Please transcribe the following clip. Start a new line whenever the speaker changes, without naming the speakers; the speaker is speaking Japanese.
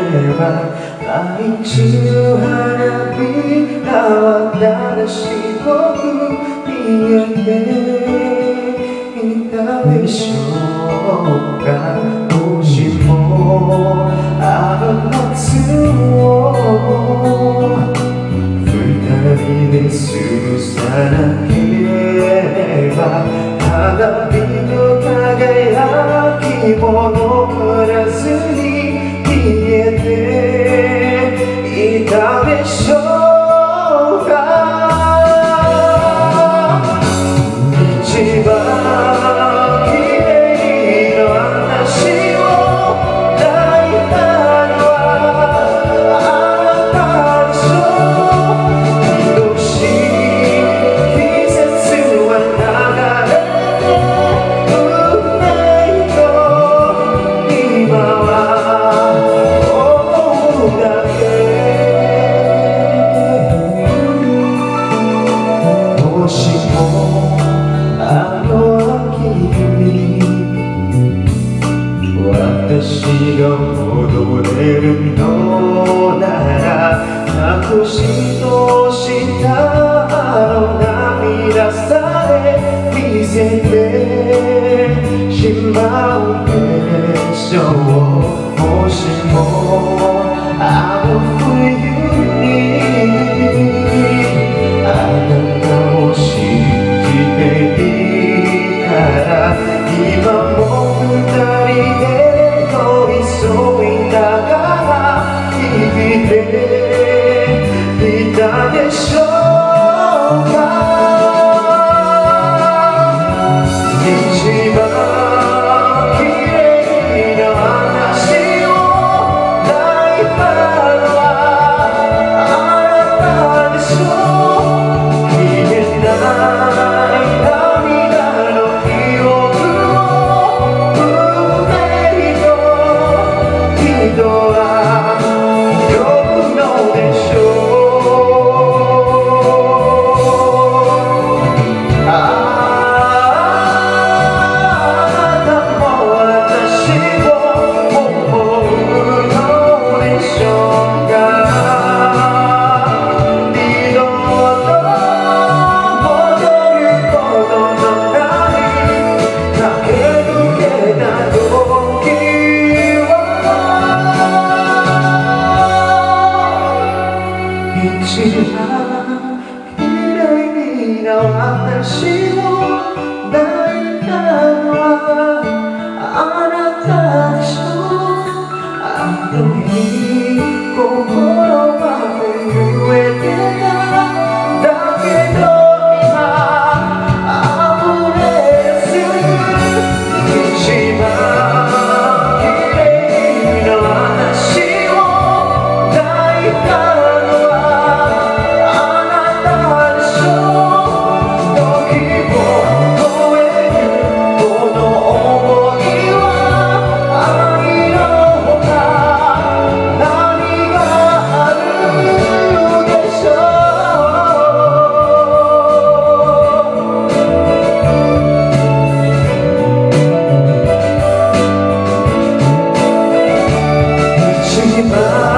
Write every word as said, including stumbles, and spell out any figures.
ば毎日の花びらは新しく見えていたでしょうか。もしもあの夏を二人で過ごさなければ花火の輝きも残らずに見えていたでしょうか。一番綺麗な話を抱いたのはあなたでしょう。愛しい季節は流れもしもあの秋に私が戻れるのなら隠し通したあの涙さえ見せてしまうでしょう。もしもあの冬にあなたを信じていたら今も二人で寄り添いながら生きていたでしょうか。一番綺麗な話を抱いたのはあなたでしょう。消えない涙の記憶を胸にと人は呼ぶのでしょう。あなたも私を思うのでしょうか。二度と戻ることのない駆け抜けた時は一番綺麗な私を抱いたのはあなたでしょう。あの日心が震えてただけど今溢れ出す。一番綺麗な話を抱いたのはあなたでしょう。時を超えるこの想いは愛の他何があるでしょう。一番